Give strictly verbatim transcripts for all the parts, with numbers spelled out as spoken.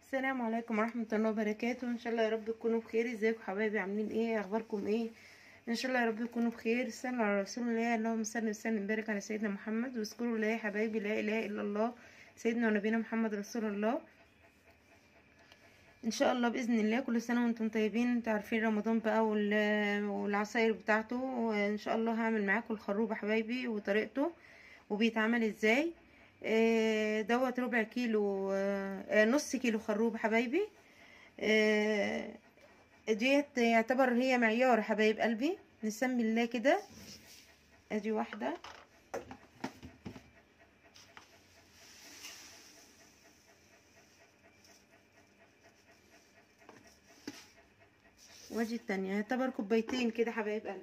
السلام عليكم ورحمة الله وبركاته. ان شاء الله يا رب تكونوا بخير. ازيكم حبايبي؟ عاملين ايه؟ اخباركم ايه؟ ان شاء الله يا رب تكونوا بخير. صلوا على رسول الله، اللهم صل وسلم وبارك على سيدنا محمد. واذكروا الله يا حبايبي، لا اله الا الله سيدنا ونبينا محمد رسول الله. ان شاء الله باذن الله كل سنه وانتم طيبين. انتوا عارفين رمضان بقى والعصاير بتاعته. وان شاء الله هعمل معاكم الخروب يا حبايبي وطريقته وبيتعمل ازاي. آه دوت ربع كيلو، آه نص كيلو خروب حبايبي. آه ديت يعتبر هي معيار حبايب قلبي. نسمي الله كده. ادي واحده، وادي التانية، يعتبر كوبايتين كده حبايب قلبي.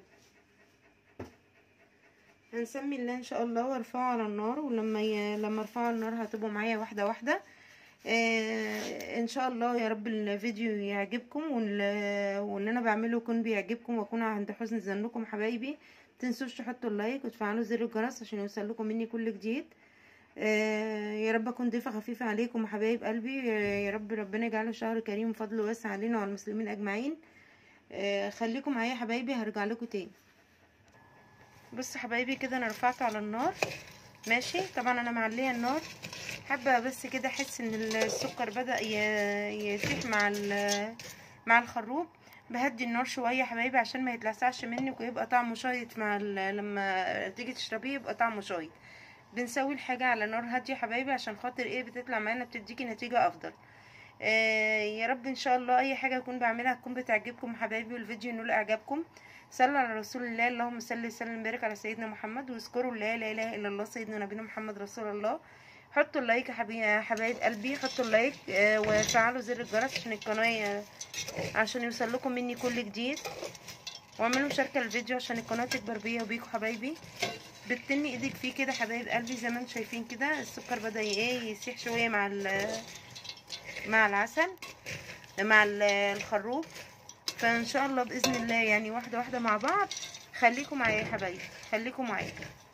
هنسمي الله ان شاء الله وارفعه على النار. ولما ي... لما ارفعه على النار هتبقوا معايا واحده واحده. آه ان شاء الله يا رب الفيديو يعجبكم، واللي انا بعمله يكون بيعجبكم واكون عند حسن ظنكم حبايبي. متنسوش تحطوا اللايك وتفعلوا زر الجرس عشان يوصل لكم مني كل جديد. آه يا رب اكون ضيفه خفيفه عليكم يا حبايب قلبي. آه يا رب ربنا يجعله شهر كريم وفضل واسع علينا وعلى المسلمين اجمعين. آه خليكم معايا يا حبايبي، هرجع لكم تاني. بصوا حبايبي كده انا رفعته على النار. ماشي، طبعا انا معليه النار. حابه بس كده احس ان السكر بدا يسيح مع مع الخروب. بهدي النار شويه يا حبايبي عشان ما يتلسعش منك ويبقى طعمه شايط. مع لما تيجي تشربيه يبقى طعمه شايط. بنسوي الحاجه على نار هاديه يا حبايبي عشان خاطر ايه بتطلع معانا بتديكي نتيجه افضل. آه يا رب ان شاء الله اي حاجه اكون بعملها تكون بتعجبكم يا حبايبي، والفيديو ينول اعجابكم. صلوا على رسول الله، اللهم صل وسلم وبارك على سيدنا محمد. واذكروا الله، لا اله الا الله سيدنا نبينا محمد رسول الله. حطوا اللايك يا حبايب قلبي، حطوا اللايك آه وفعلوا زر الجرس عشان القناه عشان يوصل لكم مني كل جديد. واعملوا مشاركه للفيديو عشان القناه تكبر بيا وبيكم حبايبي. بتني ايدك فيه كده حبايب قلبي زي ما انتم شايفين كده. السكر بدا ايه يسيح شويه مع مع العسل مع الخروب. فان شاء الله باذن الله يعني واحده واحده مع بعض. خليكم معايا يا حبايبي، خليكم معايا.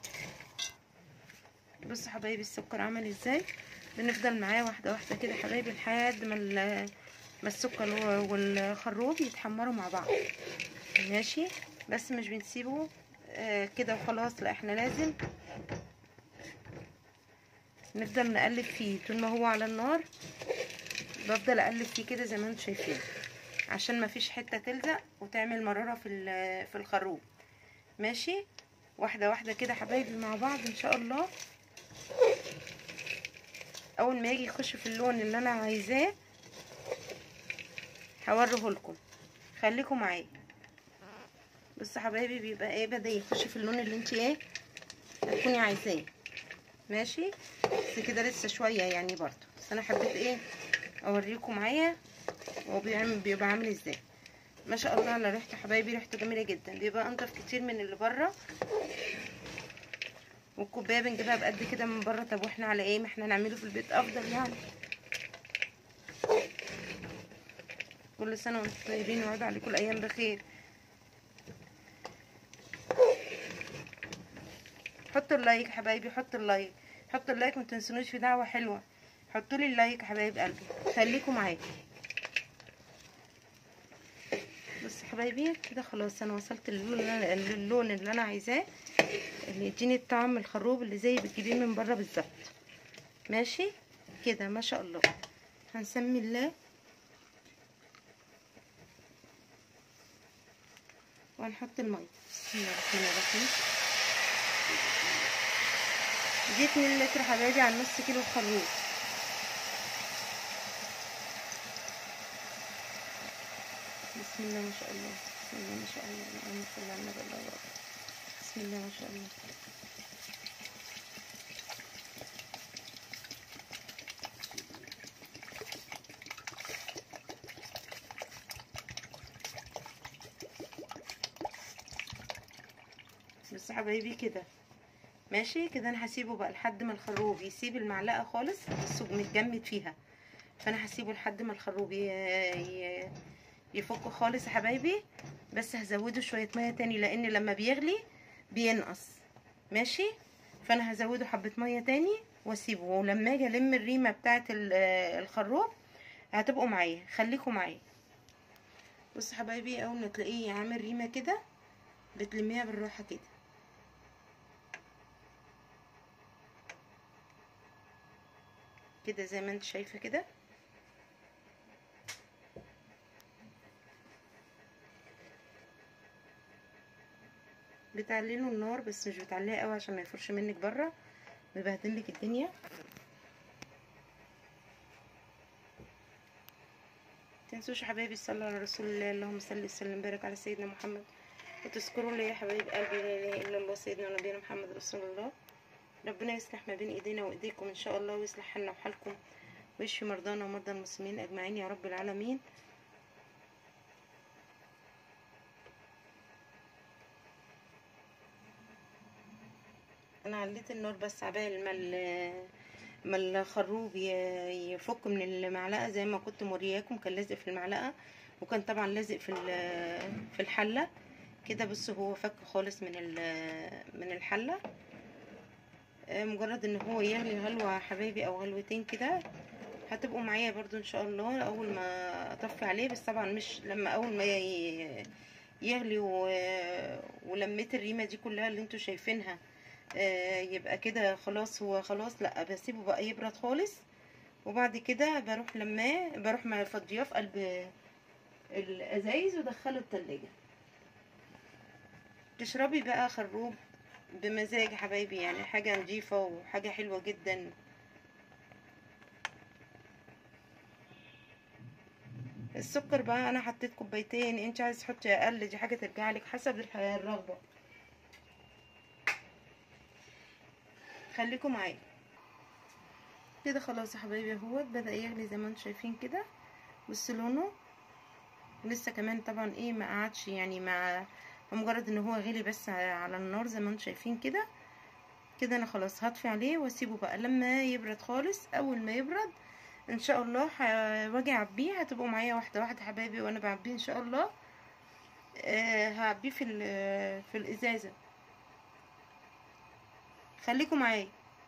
بصوا حبايبي السكر عمل ازاي. بنفضل معاه واحده واحده كده حبايبي لحد ما ما السكر والخروب يتحمروا مع بعض. ماشي، بس مش بنسيبه آه كده وخلاص، لا احنا لازم نفضل نقلب فيه طول ما هو على النار. بفضل اقلب فيه كده زي ما انتم شايفين عشان ما فيش حته تلزق وتعمل مراره في في الخروب. ماشي، واحده واحده كده حبايبي مع بعض ان شاء الله. اول ما يجي يخش في اللون اللي انا عايزاه هوريه لكم. خليكم معايا. بصوا حبايبي بيبقى ايه بدا يخش في اللون اللي انت ايه هتكوني عايزاه. ماشي، بس كده لسه شويه يعني برضو، بس انا حبيت ايه اوريكم معايا هو بيعمل بيبقى عامل ازاي. ما شاء الله على ريحته حبايبي، ريحته جميله جدا. بيبقى انضف كتير من اللي بره. والكوبايه بنجيبها بقد كده من بره. طب واحنا على ايه؟ ما احنا نعمله في البيت افضل يعني. كل سنه وانتم طيبين ويعود عليكم الايام بخير. حطوا اللايك يا حبايبي، حطوا اللايك، حطوا اللايك ما تنسونوش في دعوه حلوه. حطوا لي اللايك يا حبايب قلبي، خليكم معايا. بص حبايبي كده خلاص انا وصلت للون اللون اللي انا عايزاه، اللي يديني الطعم الخروب اللي زي بتجيبيه من بره بالظبط. ماشي كده ما شاء الله. هنسمي الله وهنحط الميه. بسم الله الرحمن الرحيم. دي اتنين لتر حبايبي على نص كيلو خروب. بسم الله ما شاء الله، بسم الله ما شاء الله، اللهم صل على النبي الله. بسم الله ما شاء الله. بس حبايبي كده ماشي كده. انا هسيبه بقى لحد ما الخروب يسيب المعلقه خالص، بصوا متجمد فيها. فانا هسيبه لحد ما الخروب يفك خالص يا حبايبي. بس هزوده شويه ميه تاني لان لما بيغلي بينقص. ماشي، فانا هزوده حبه ميه تاني واسيبه. ولما اجي الم الريمه بتاعه الخروب هتبقوا معايا، خليكم معايا. بصوا حبايبي، اول ما تلاقيه عامل ريمه كده بتلميها بالراحه كده كده زي ما انت شايفه كده. بتعلي له النار بس مش بتعليها قوي عشان ما يفرش منك بره ويبهدل لك الدنيا. متنسوش يا حبايبي تصلوا على رسول الله، اللهم صل وسلم وبارك على سيدنا محمد، وتذكروا لي يا حبايب قلبي لا اله الا الله سيدنا ونبينا محمد رسول الله. ربنا يصلح ما بين ايدينا وايديكم ان شاء الله، ويصلح حالنا وحالكم، ويشفي مرضانا ومرضى المسلمين اجمعين يا رب العالمين. انا عليت النار بس عبال ما ما الخروب يفك من المعلقه زي ما كنت مورياكم. كان لازق في المعلقه وكان طبعا لازق في في الحله كده. بصوا هو فك خالص من من الحله. مجرد ان هو يغلي هلوه حبايبي او غلوتين كده هتبقوا معايا برضو ان شاء الله اول ما اطفي عليه. بس طبعا مش لما اول ما يغلي ولميت الريمه دي كلها اللي انتوا شايفينها يبقى كده خلاص. هو خلاص لا، بسيبه بقى يبرد خالص، وبعد كده بروح لما بروح مفضياه في قلب الازايز ودخله التلاجة. تشربي بقى خروب بمزاج يا حبايبي، يعني حاجه نظيفه وحاجه حلوه جدا. السكر بقى انا حطيت كوبايتين، انت عايز تحطي اقل دي حاجه ترجع لك حسب الرغبه. خليكم معايا كده. خلاص يا حبايبي اهوت بدا يغلي زي ما انتم شايفين كده. بص لونه لسه كمان طبعا ايه ما قعدش، يعني مع مجرد ان هو غلي بس على النار زي ما انتم شايفين كده. كده انا خلاص هطفي عليه واسيبه بقى لما يبرد خالص. اول ما يبرد ان شاء الله واجي اعبيه. هتبقوا معايا واحده واحده حبايبي وانا بعبيه ان شاء الله. أه هعبيه في في الازازه. خليكم معايا.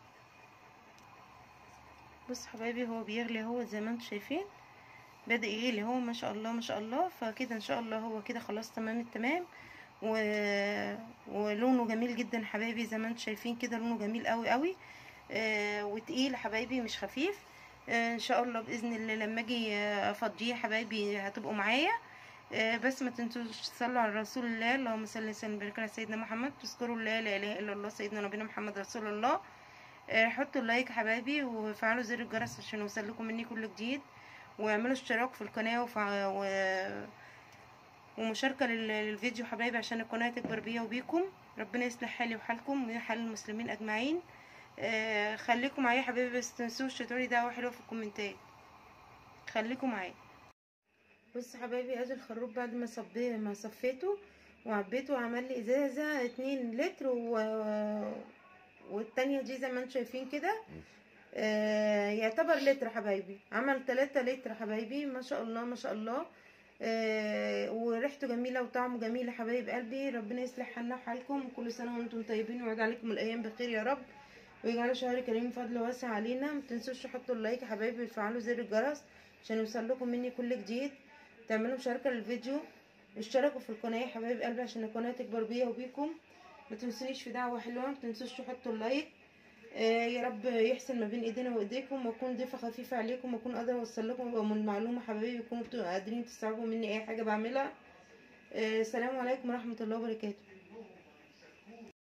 بص حبايبي هو بيغلي اهو زي ما انتم شايفين، بدأ يغلي اهو ما شاء الله ما شاء الله. فكده ان شاء الله هو كده خلاص تمام التمام. و... ولونه جميل جدا حبايبي زي ما انتم شايفين كده، لونه جميل قوي قوي. آه وتقيل حبايبي مش خفيف. آه ان شاء الله باذن الله لما اجي افضيه حبايبي هتبقوا معايا. آه بس ما تنسوش تصلوا على رسول الله، اللهم صل وسلم وبارك على سيدنا محمد. تذكروا الله لا اله الا الله سيدنا نبينا محمد رسول الله. آه حطوا اللايك حبايبي وفعلوا زر الجرس عشان يوصلكم مني كل جديد، واعملوا اشتراك في القناه وفع... و... ومشاركه للفيديو حبايبي عشان القناه تكبر بيا وبيكم. ربنا يصلح حالي وحالكم وحال المسلمين اجمعين. آه خليكم معايا حبايبي، بس تنسوش تقولي دعوه حلوه في الكومنتات. خليكم معايا. بص حبايبي ادي الخروب بعد ما صبيه ما صفيته وعبيته وعمل لي ازازه اتنين لتر و... والتانية دي زي ما انتم شايفين كده آه يعتبر لتر حبايبي. عمل تلاتة لتر حبايبي ما شاء الله ما شاء الله. آه وريحته جميله وطعمه جميل يا حبايب قلبي. ربنا يصلح حالنا وحالكم. كل سنه وانتم طيبين ويعود عليكم الايام بخير يا رب، ويجعل شهر كريم فضل واسع علينا. متنسوش تحطوا اللايك يا حبايبي وتفعلوا زر الجرس عشان يوصلكم مني كل جديد. تعملوا مشاركه للفيديو، اشتركوا في القناه يا حبايب قلبي عشان القناه تكبر بيا وبيكم. ما تنسونيش في دعوه حلوه، ما تنسوش تحطوا اللايك. آه يا رب يحسن ما بين ايدينا وايديكم، واكون ضيفه خفيفه عليكم، واكون قادره اوصل لكم من معلومه حبايبي يكونوا قادرين تستوعبوا مني اي حاجه بعملها. آه السلام عليكم ورحمه الله وبركاته.